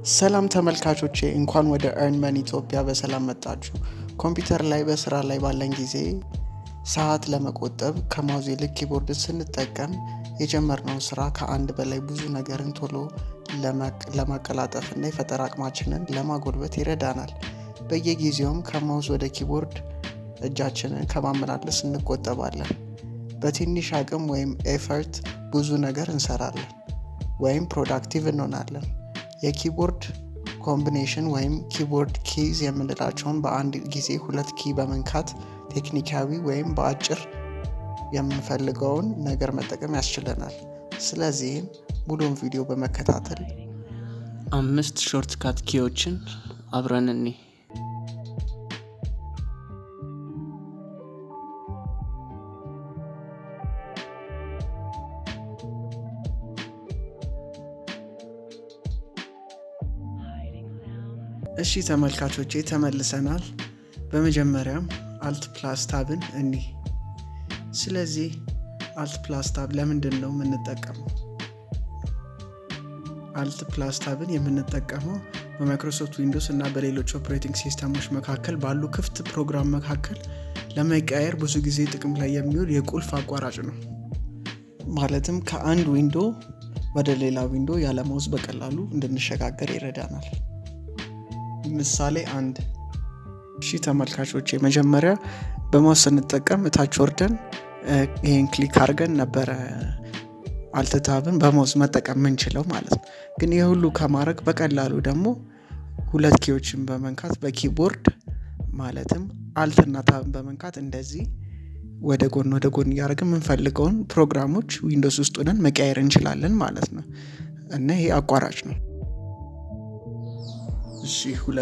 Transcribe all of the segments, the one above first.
ሰላም ተመልካቾቼ እንኳን ወደ earn money ኢትዮጵያ በሰላም መጣችሁ። ኮምፒውተር ላይ በስራ ላይ ባለን ጊዜ ሰዓት ለመቆጠብ ከማውዝ ይልቅ ኪቦርድ ስንጠቀም የጀመርነው ስራ ከአንድ በላይ ብዙ ነገርን ቶሎ ለማቀላጠፍና የፈጠራ አቅማችንን ለማጎልበት ይረዳናል። በየጊዜውም ከማውዝ ወደ ኪቦርድ እጃችንን ከማመላለስ እንቆጠባለን። በትንሽ አቅም ወይም ኤፈርት ብዙ ነገር እንሰራለን ወይም ፕሮዳክቲቭ እንሆናለን። የኪቦርድ ኮምቢኔሽን ወይም ኪቦርድ ኪዝ የምንላቸውን በአንድ ጊዜ ሁለት ኪ በመንካት ቴክኒካዊ ወይም በአጭር የምንፈልገውን ነገር መጠቀም ያስችለናል። ስለዚህም ሙሉውን ቪዲዮ በመከታተል 5 ሾርትካት ኪዎችን አብረን እንይ። እሺ ተመልካቾቼ ተመልሰናል። በመጀመሪያም alt plus tabን እንይ። ስለዚህ alt plus tab ለምንድነው የምንጠቀመው? alt plus tabን የምንጠቀመው በማይክሮሶፍት ዊንዶውስ እና በሌሎች ኦፕሬቲንግ ሲስተሞች መካከል ባሉ ክፍት ፕሮግራም መካከል ለመቀየር ብዙ ጊዜ ጥቅም ላይ የሚውል የቁልፍ አቋራጭ ነው። ማለትም ከአንድ ዊንዶ ወደ ሌላ ዊንዶ ያለ ማውዝ በቀላሉ እንድንሸጋገር ይረዳናል። ምሳሌ 1 እሺ ተመልካቾቼ መጀመሪያ በማውዝ ስንጠቀም ታች ወርደን ይሄን ክሊክ አድርገን ነበር alt tabን በማውዝ መጠቀም እንችላለን ማለት ነው። ግን ይሄ ሁሉ ከማድረግ በቀላሉ ደግሞ ሁለት ኪዎችን በመንካት በኪቦርድ ማለትም alt እና tab በመንካት እንደዚህ ወደ ጎን ያደርገን የምንፈልገውን ፕሮግራሞች ዊንዶውስ ውስጥ ሆነን መቀየር እንችላለን ማለት ነው። እና ይሄ አቋራጭ ነው። እሺ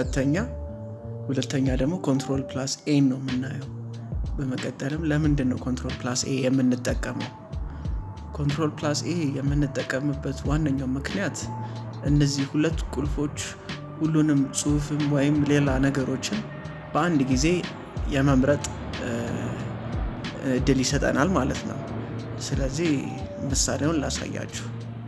ሁለተኛ ደግሞ control plus a ነው የምናየው። በመቀጠልም ለምንድነው control plus a የምንጠቀመው? control plus a የምንጠቀምበት ዋነኛው ምክንያት እነዚህ ሁለት ቁልፎች ሁሉንም ጽሁፍም ወይም ሌላ ነገሮችን በአንድ ጊዜ የመምረጥ እድል ይሰጠናል ማለት ነው። ስለዚህ ምሳሌውን ላሳያችሁ።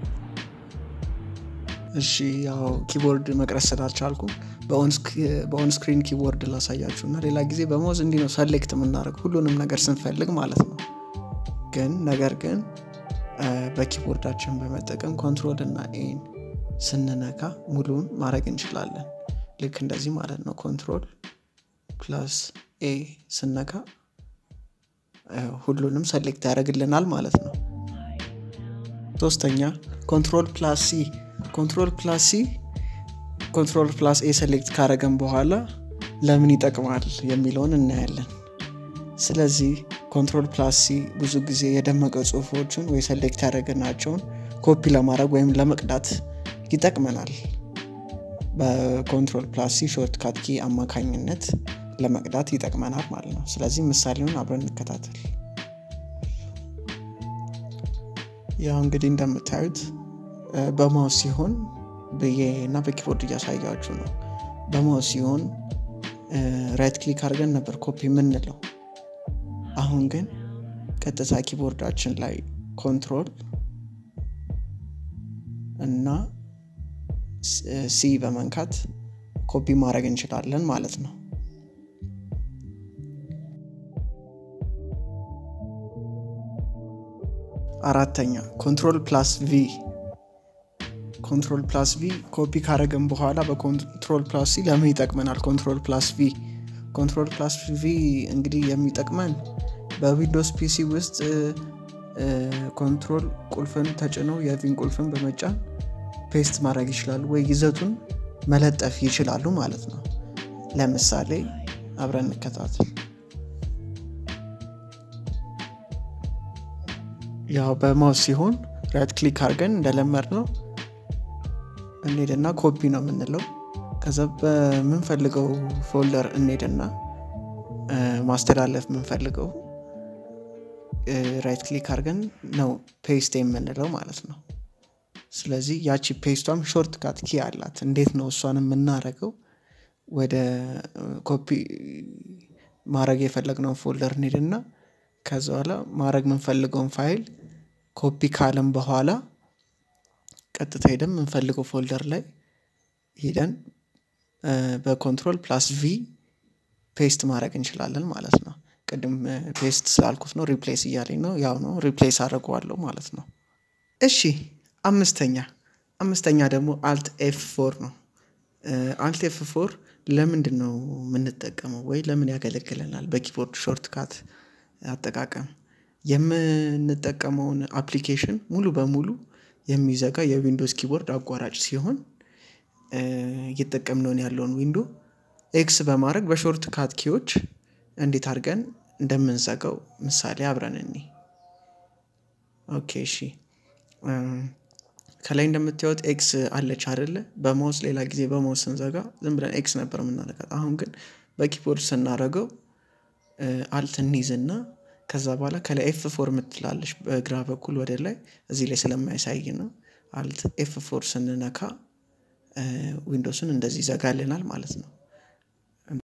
እሺ ያው ኪቦርድ መቅረጽ ስላልቻልኩ በኦን ስክሪን ኪቦርድ ላሳያችሁና ሌላ ጊዜ በማውዝ እንዲህ ነው ሰሌክት የምናደርግ ሁሉንም ነገር ስንፈልግ ማለት ነው። ነገር ግን በኪቦርዳችን በመጠቀም ኮንትሮል እና ኤ ስንነካ ሙሉን ማድረግ እንችላለን። ልክ እንደዚህ ማለት ነው። ኮንትሮል ፕላስ ኤ ስንነካ ሁሉንም ሰሌክት ያደርግልናል ማለት ነው። ሶስተኛ ኮንትሮል ፕላስ ኤ ሰሌክት ካደረገን በኋላ ለምን ይጠቅማል የሚለውን እናያለን። ስለዚህ ኮንትሮል ፕላስ ሲ ብዙ ጊዜ የደመቀ ጽሁፎችን ወይ ሰሌክት ያደረገናቸውን ኮፒ ለማድረግ ወይም ለመቅዳት ይጠቅመናል። በኮንትሮል ፕላስ ሲ ሾርትካት ኪ አማካኝነት ለመቅዳት ይጠቅመናል ማለት ነው። ስለዚህ ምሳሌውን አብረን እንከታተል። ያው እንግዲህ እንደምታዩት በማውዝ ሲሆን በየና በኪቦርድ እያሳያችሁ ነው። በማውዝ ሲሆን ራይት ክሊክ አድርገን ነበር ኮፒ የምንለው። አሁን ግን ቀጥታ ኪቦርዳችን ላይ ኮንትሮል እና ሲ በመንካት ኮፒ ማድረግ እንችላለን ማለት ነው። አራተኛ ኮንትሮል ፕላስ ቪ ኮፒ ካደረግን በኋላ በኮንትሮል ፕላስ ሲ ለምን ይጠቅመናል? ኮንትሮል ፕላስ ቪ እንግዲህ የሚጠቅመን በዊንዶውስ ፒሲ ውስጥ ኮንትሮል ቁልፍን ተጭነው የቪን ቁልፍን በመጫን ፔስት ማድረግ ይችላሉ ወይ ይዘቱን መለጠፍ ይችላሉ ማለት ነው። ለምሳሌ አብረን እንከታተል። ያው በማውዝ ሲሆን ራይት ክሊክ አድርገን እንደለመድነው እንሄድና ኮፒ ነው የምንለው። ከዛ በምንፈልገው ፎልደር እንሄድና ማስተላለፍ የምንፈልገው ራይት ክሊክ አድርገን ነው ፔስት የምንለው ማለት ነው። ስለዚህ ያቺ ፔስቷም ሾርትካት ኪ አላት። እንዴት ነው እሷን የምናደርገው? ወደ ኮፒ ማድረግ የፈለግነው ፎልደር እንሄድና ከዛ በኋላ ማድረግ የምንፈልገውን ፋይል ኮፒ ካለን በኋላ ቀጥታ ሄደን የምንፈልገው ፎልደር ላይ ሄደን በኮንትሮል ፕላስ ቪ ፔስት ማድረግ እንችላለን ማለት ነው። ቅድም ፔስት ስላልኩት ነው ሪፕሌስ እያለኝ ነው። ያው ነው ሪፕሌስ አድርገዋለሁ ማለት ነው። እሺ አምስተኛ ደግሞ አልት ኤፍ4 ነው። አልት ኤፍ4 ለምንድን ነው የምንጠቀመው ወይ ለምን ያገለግለናል? በኪቦርድ ሾርት ካት አጠቃቀም የምንጠቀመውን አፕሊኬሽን ሙሉ በሙሉ የሚዘጋ የዊንዶውስ ኪቦርድ አቋራጭ ሲሆን እየተጠቀምነው ያለውን ዊንዶ ኤክስ በማድረግ በሾርት ካት ኪዎች እንዴት አድርገን እንደምንዘጋው ምሳሌ አብረን እንይ። ኦኬ እሺ ከላይ እንደምታዩት ኤክስ አለች አይደለ? በማውስ ሌላ ጊዜ በማውስ ስንዘጋ ዝም ብለን ኤክስ ነበር የምናደርጋት። አሁን ግን በኪቦርድ ስናደርገው አልት እንይዝና ከዛ በኋላ ከላይ ኤፍ4 የምትላለች በግራ በኩል ወደ ላይ እዚህ ላይ ስለማያሳይ ነው። አልት ኤፍ4 ስንነካ ዊንዶውስን እንደዚህ ይዘጋልናል ማለት ነው።